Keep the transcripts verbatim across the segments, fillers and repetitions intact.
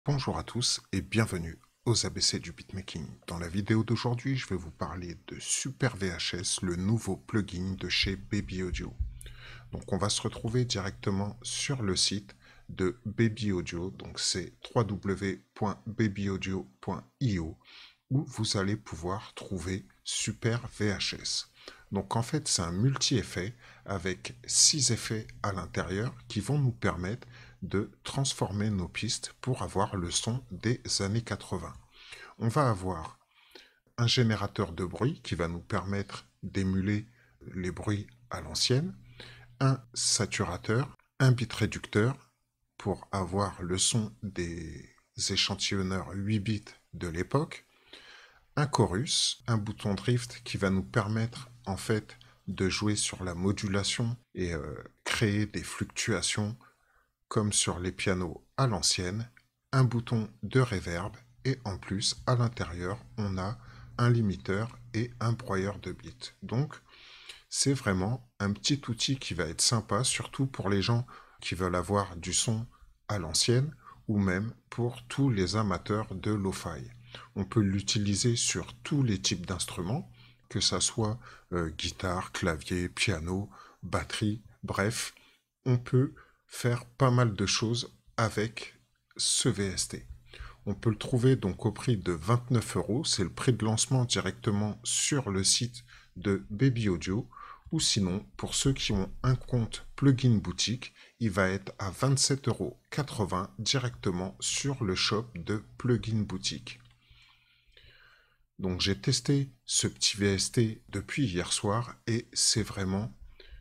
Bonjour à tous et bienvenue aux A B C du beatmaking. Dans la vidéo d'aujourd'hui, je vais vous parler de Super V H S, le nouveau plugin de chez Baby Audio. Donc on va se retrouver directement sur le site de Baby Audio, donc c'est w w w point baby audio point i o où vous allez pouvoir trouver Super V H S. Donc en fait c'est un multi-effet avec six effets à l'intérieur qui vont nous permettre de transformer nos pistes pour avoir le son des années quatre-vingts. On va avoir un générateur de bruit qui va nous permettre d'émuler les bruits à l'ancienne, un saturateur, un bit réducteur pour avoir le son des échantillonneurs huit bits de l'époque, un chorus, un bouton drift qui va nous permettre en fait de jouer sur la modulation et euh, créer des fluctuations comme sur les pianos à l'ancienne, un bouton de reverb et en plus à l'intérieur on a un limiteur et un broyeur de bits. Donc c'est vraiment un petit outil qui va être sympa, surtout pour les gens qui veulent avoir du son à l'ancienne ou même pour tous les amateurs de lo-fi. On peut l'utiliser sur tous les types d'instruments, que ça soit euh, guitare, clavier, piano, batterie, bref, on peut faire pas mal de choses avec ce V S T. On peut le trouver donc au prix de vingt-neuf euros, c'est le prix de lancement directement sur le site de Baby Audio, ou sinon, pour ceux qui ont un compte plugin boutique, il va être à vingt-sept euros quatre-vingts directement sur le shop de plugin boutique. Donc j'ai testé ce petit V S T depuis hier soir et c'est vraiment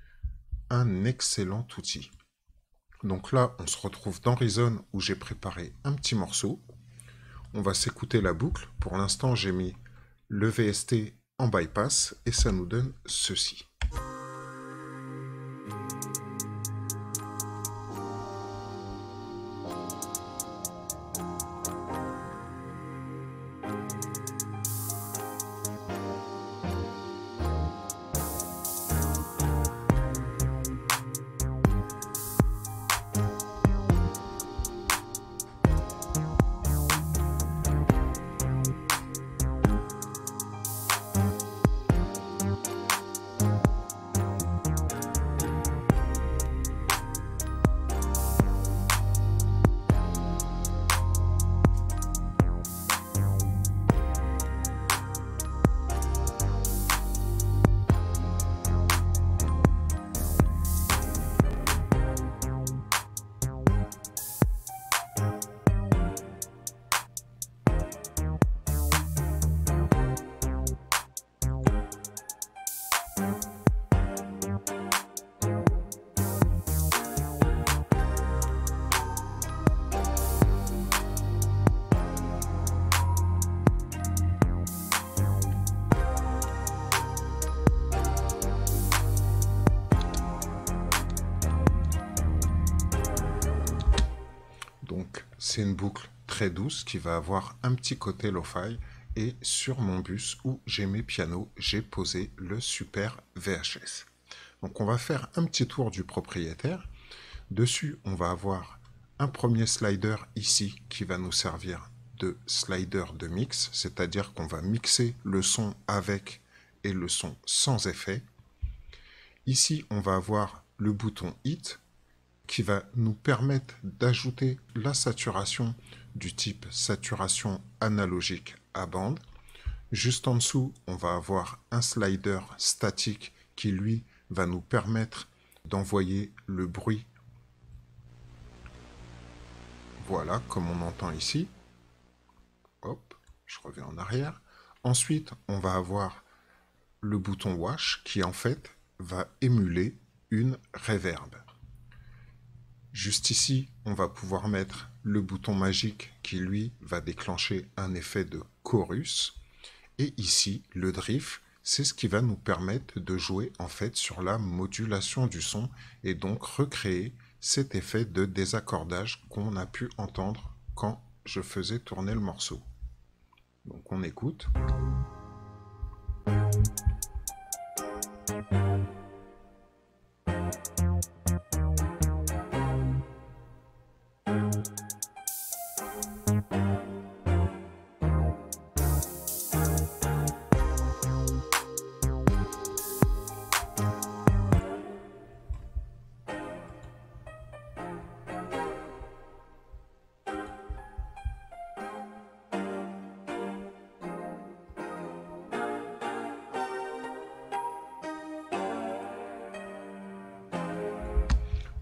un excellent outil. Donc là, on se retrouve dans Reason où j'ai préparé un petit morceau. On va s'écouter la boucle. Pour l'instant, j'ai mis le V S T en bypass et ça nous donne ceci. Donc c'est une boucle très douce qui va avoir un petit côté lo-fi et sur mon bus où j'ai mes pianos, j'ai posé le Super V H S. Donc on va faire un petit tour du propriétaire. Dessus, on va avoir un premier slider ici qui va nous servir de slider de mix, c'est-à-dire qu'on va mixer le son avec et le son sans effet. Ici, on va avoir le bouton Hit qui va nous permettre d'ajouter la saturation du type saturation analogique à bande. Juste en dessous, on va avoir un slider statique qui, lui, va nous permettre d'envoyer le bruit. Voilà, comme on entend ici. Hop, je reviens en arrière. Ensuite, on va avoir le bouton Wash qui, en fait, va émuler une reverb. Juste ici, on va pouvoir mettre le bouton magique qui, lui, va déclencher un effet de chorus. Et ici, le drift, c'est ce qui va nous permettre de jouer en fait sur la modulation du son et donc recréer cet effet de désaccordage qu'on a pu entendre quand je faisais tourner le morceau. Donc on écoute.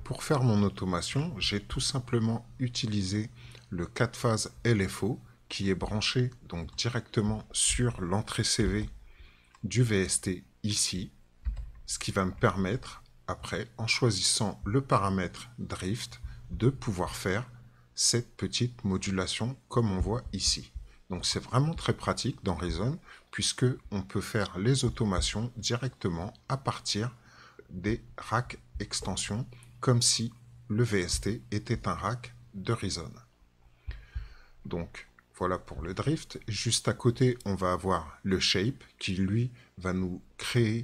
pour faire mon automation, j'ai tout simplement utilisé le quatre phases L F O qui est branché donc directement sur l'entrée C V du V S T ici, ce qui va me permettre après, en choisissant le paramètre Drift, de pouvoir faire cette petite modulation comme on voit ici. Donc c'est vraiment très pratique dans Reason puisque on peut faire les automations directement à partir des racks extensions comme si le V S T était un rack de Reason. Donc voilà pour le drift. Juste à côté, on va avoir le shape qui lui va nous créer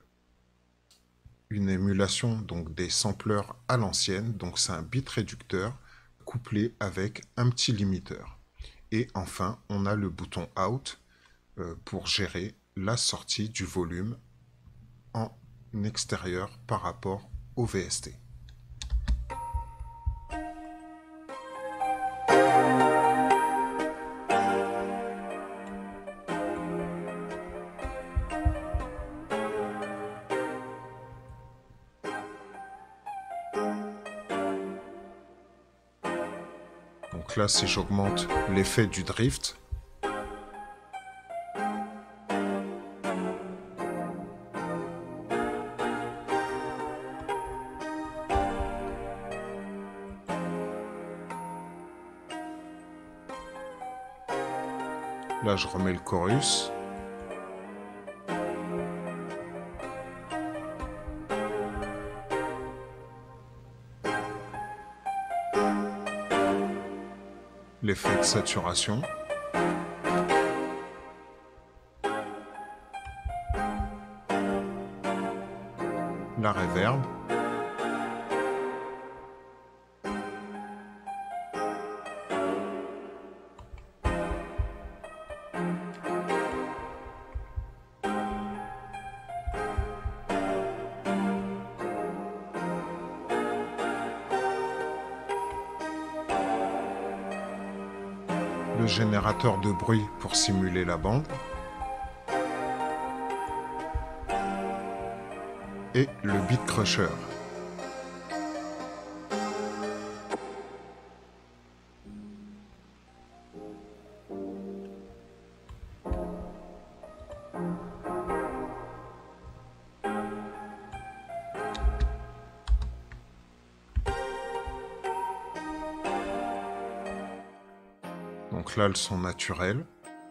une émulation donc des sampleurs à l'ancienne. Donc c'est un bit réducteur couplé avec un petit limiteur. Et enfin, on a le bouton Out euh, pour gérer la sortie du volume en extérieur par rapport au V S T. Donc là, si j'augmente l'effet du drift, là je remets le chorus. L'effet de saturation. La reverb. Le générateur de bruit pour simuler la bande. Et le beat crusher. Donc là, le son naturel.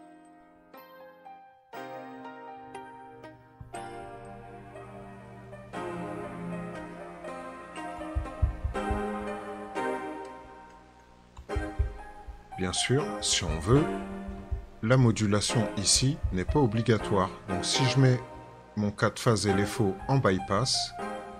Bien sûr, si on veut, la modulation ici n'est pas obligatoire. Donc si je mets mon quatre phases L F O en bypass,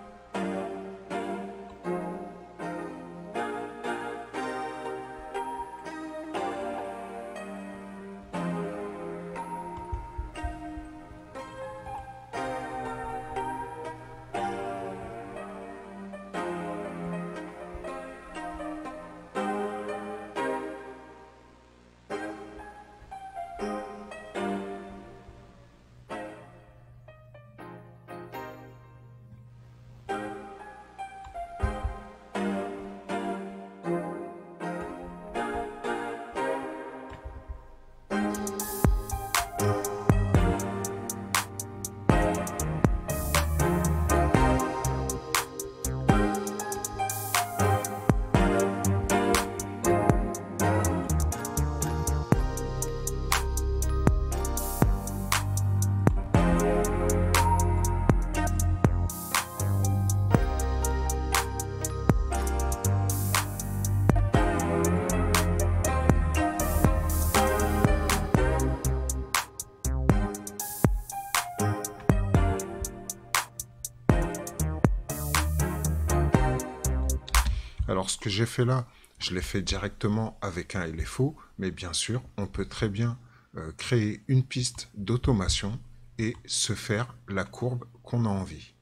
alors ce que j'ai fait là, je l'ai fait directement avec un L F O, mais bien sûr, on peut très bien euh, créer une piste d'automation et se faire la courbe qu'on a envie.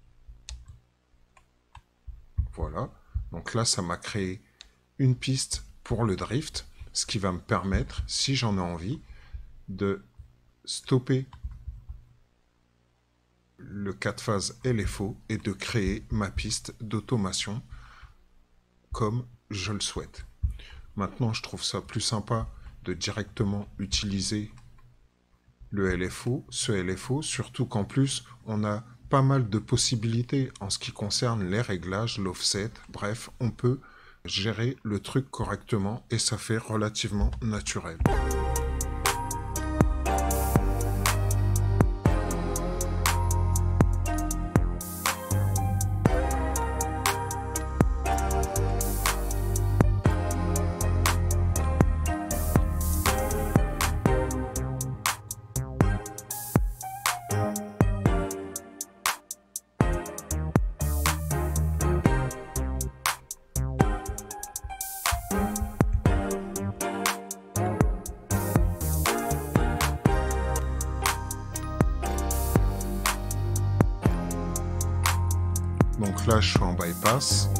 Voilà, donc là, ça m'a créé une piste pour le drift, ce qui va me permettre, si j'en ai envie, de stopper le quatre phases L F O et de créer ma piste d'automation comme je le souhaite. Maintenant, je trouve ça plus sympa de directement utiliser le L F O, ce L F O, surtout qu'en plus, on a pas mal de possibilités en ce qui concerne les réglages, l'offset, bref, on peut gérer le truc correctement et ça fait relativement naturel. Donc là, je suis en bypass.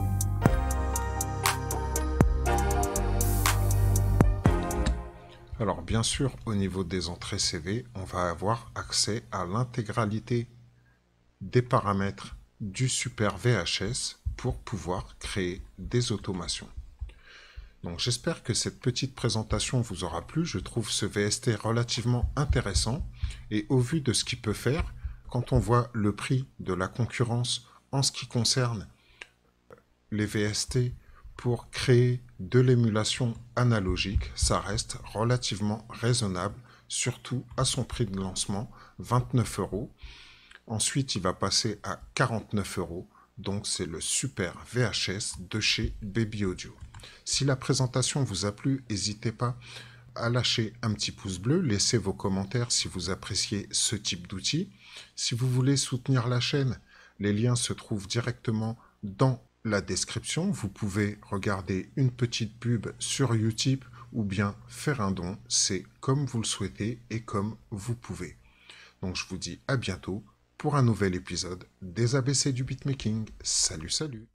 Alors bien sûr, au niveau des entrées C V, on va avoir accès à l'intégralité des paramètres du Super V H S pour pouvoir créer des automations. Donc j'espère que cette petite présentation vous aura plu. Je trouve ce V S T relativement intéressant et au vu de ce qu'il peut faire, quand on voit le prix de la concurrence en ce qui concerne les V S T pour créer de l'émulation analogique, ça reste relativement raisonnable, surtout à son prix de lancement, vingt-neuf euros. Ensuite, il va passer à quarante-neuf euros, donc c'est le Super V H S de chez Baby Audio. Si la présentation vous a plu, n'hésitez pas à lâcher un petit pouce bleu, laissez vos commentaires si vous appréciez ce type d'outil. Si vous voulez soutenir la chaîne, les liens se trouvent directement dans la description. Vous pouvez regarder une petite pub sur Utip ou bien faire un don. C'est comme vous le souhaitez et comme vous pouvez. Donc je vous dis à bientôt pour un nouvel épisode des A B C du beatmaking. Salut, salut!